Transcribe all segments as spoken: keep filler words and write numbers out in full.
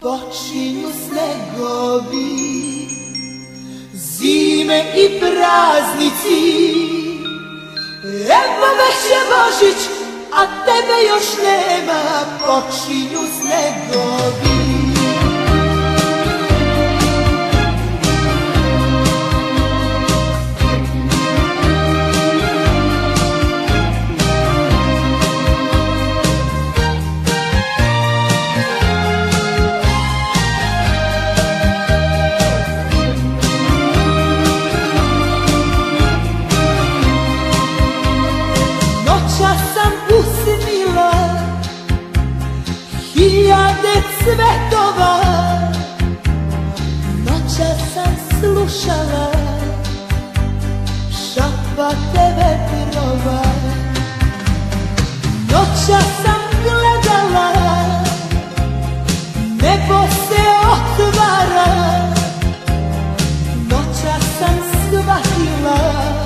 Počinju snegovi, zime i praznici. Evo već je Božić, a tebe još nema. Počinju snegovi. Hiljade cvetova, noćas sam slušala šapate vetrova. Noćas sam gledala, nebo se otvara. Noćas sam shvatila,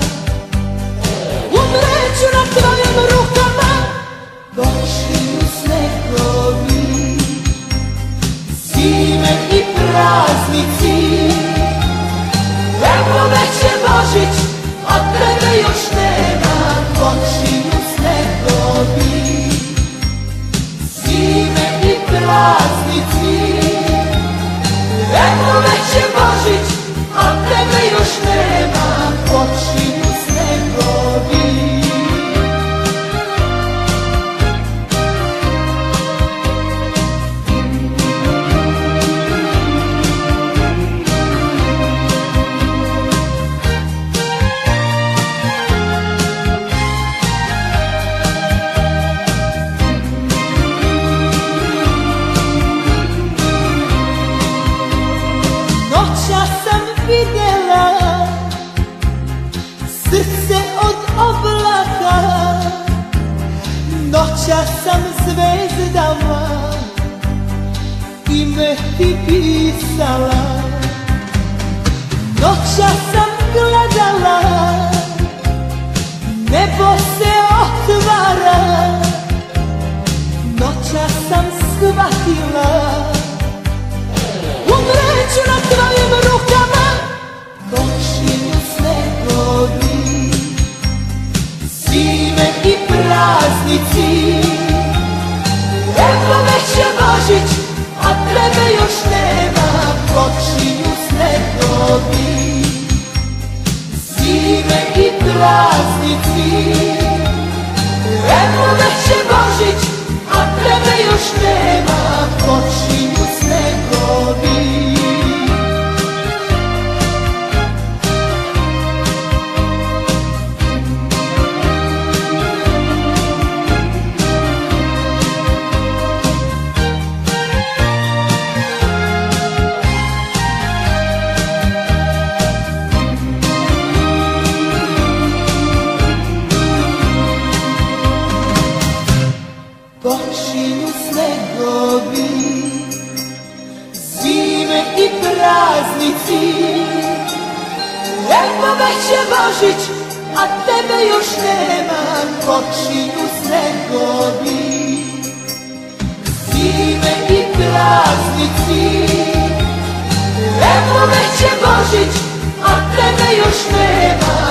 umreću na tvojim rukama. Počinju snegovi, zime i praznici. Evo već je Božić, a tebe još nema. Počinju snegovi, zime i praznici. Evo već je Božić, a tebe još nema. Počinju snegovi. Vidjela srce od oblaka, noćas sam zvezdama ime ti pisala. Noćas sam gledala, nebo se otvara. Noćas sam shvatila, umreću na tvojim rukama. Počinju snegovi, zime i praznici. Evo već je Božić, a tebe još nema. Počinju snegovi, zime i praznici. Evo već je Božić, a tebe još nema. Počinju snegovi. Počinju snegovi, zime i praznici. Evo već je Božić, a tebe još nema. Počinju snegovi, zime i praznici. Evo već je Božić, a tebe još nema.